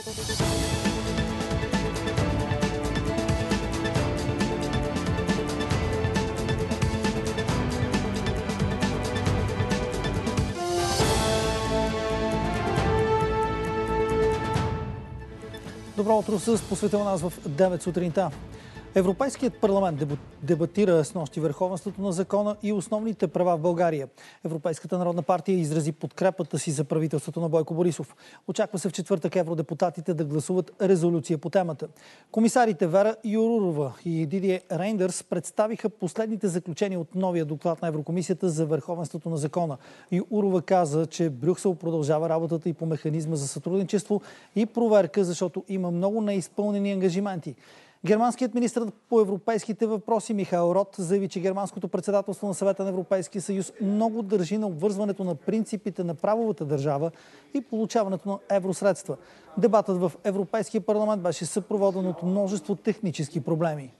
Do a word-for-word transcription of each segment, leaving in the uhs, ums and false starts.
Добро утро с посветил нас в девет сутринта. Европейският парламент дебатира с нощи върховенството на закона и основните права в България. Европейската народна партия изрази подкрепата си за правителството на Бойко Борисов. Очаква се в четвъртък евродепутатите да гласуват резолюция по темата. Комисарите Вера Юрурова и Дидие Рейндърс представиха последните заключения от новия доклад на Еврокомисията за върховенството на закона. Юрурова каза, че Брюксел продължава работата и по механизма за сътрудничество и проверка, защото има много неизпълнени ангажименти. Германският министър по европейските въпроси Михаел Рот заяви, че германското председателство на Съвета на Европейския съюз много държи на обвързването на принципите на правовата държава и получаването на евросредства. Дебатът в Европейския парламент беше съпроводен от множество технически проблеми.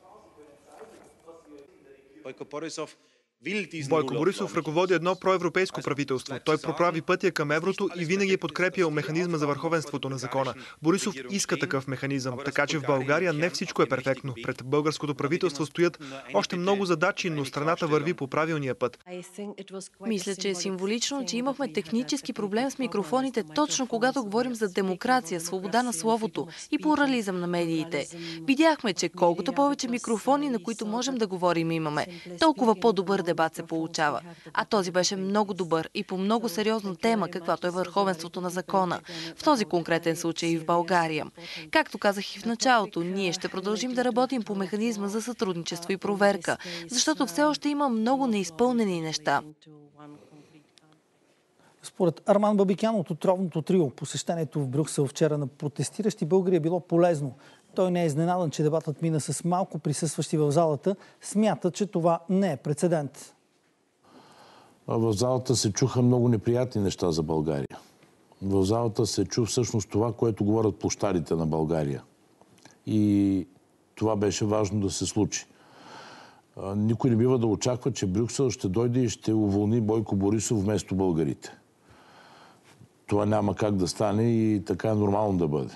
Бойко Борисов ръководи едно проевропейско правителство. Той проправи пътя към еврото и винаги е подкрепял механизма за върховенството на закона. Борисов иска такъв механизъм, така че в България не всичко е перфектно. Пред българското правителство стоят още много задачи, но страната върви по правилния път. Мисля, че е символично, че имахме технически проблем с микрофоните точно когато говорим за демокрация, свобода на словото и плурализъм на медиите. Видяхме, че колкото повече микрофони, на които можем да говорим, имаме, толкова по-добър дебат се получава. А този беше много добър и по много сериозна тема, каквато е върховенството на закона. В този конкретен случай и в България. Както казах и в началото, ние ще продължим да работим по механизма за сътрудничество и проверка, защото все още има много неизпълнени неща. Според Арман Бабикян от отровното трио, посещението в Брюксел вчера на протестиращи българи е било полезно. Той не е изненадан, че дебатът мина с малко присъстващи в залата. Смята, че това не е прецедент. В залата се чуха много неприятни неща за България. В залата се чу всъщност това, което говорят площадите на България. И това беше важно да се случи. Никой не бива да очаква, че Брюксел ще дойде и ще уволни Бойко Борисов вместо българите. Това няма как да стане и така е нормално да бъде.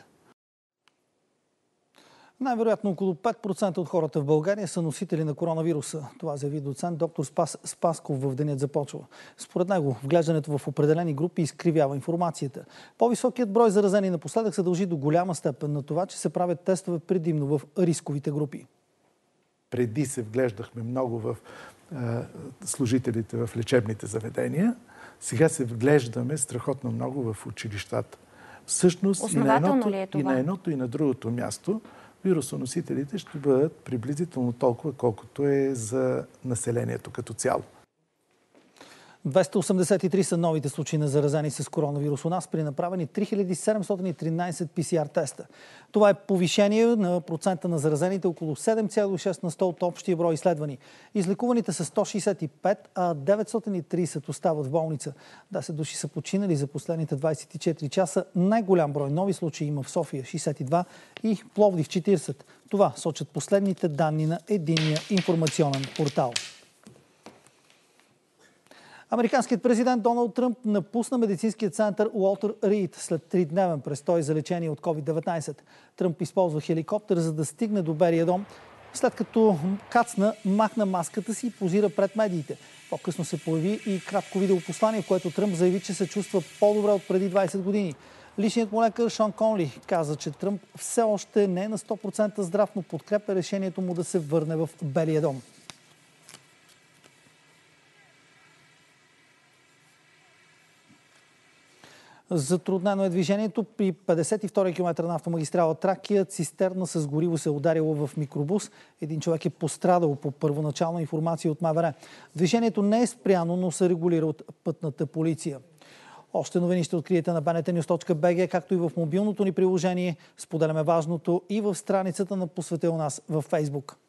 Най-вероятно около пет процента от хората в България са носители на коронавируса. Това заяви доцент доктор Спас Спасков в Денят започва. Според него, вглеждането в определени групи изкривява информацията. По-високият брой заразени напоследък се дължи до голяма степен на това, че се правят тестове предимно в рисковите групи. Преди се вглеждахме много в е, служителите в лечебните заведения. Сега се вглеждаме страхотно много в училищата. Всъщност и на, едното, е и на едното и на другото място вирусоносителите ще бъдат приблизително толкова, колкото е за населението като цяло. двеста осемдесет и три са новите случаи на заразени с коронавирус у нас при направени три хиляди седемстотин и тринадесет пи си ар теста. Това е повишение на процента на заразените около седем цяло и шест на сто от общия брой изследвани. Излекуваните са сто шейсет и пет, а деветстотин и тридесет остават в болница. десет души са починали за последните двадесет и четири часа. Най-голям брой нови случаи има в София шейсет и два и Пловдив четиридесет. Това сочат последните данни на единния информационен портал. Американският президент Доналд Тръмп напусна медицинския център Уолтер Рийд след тридневен престой за лечение от ковид деветнадесет. Тръмп използва хеликоптер, за да стигне до Белия дом. След като кацна, махна маската си и позира пред медиите. По-късно се появи и кратко видеопослание, в което Тръмп заяви, че се чувства по-добре от преди двадесет години. Личният му лекар Шон Конли каза, че Тръмп все още не е на сто процента здрав, но подкрепя решението му да се върне в Белия дом. Затруднено е движението. При петдесет и втори километър на автомагистрала Тракия цистерна с гориво се е ударила в микробус. Един човек е пострадал по първоначална информация от МВР. Движението не е спряно, но се регулира от пътната полиция. Още новини ще откриете на би ен ти нюз точка би джи, както и в мобилното ни приложение. Споделяме важното и в страницата на Посветил нас във Фейсбук.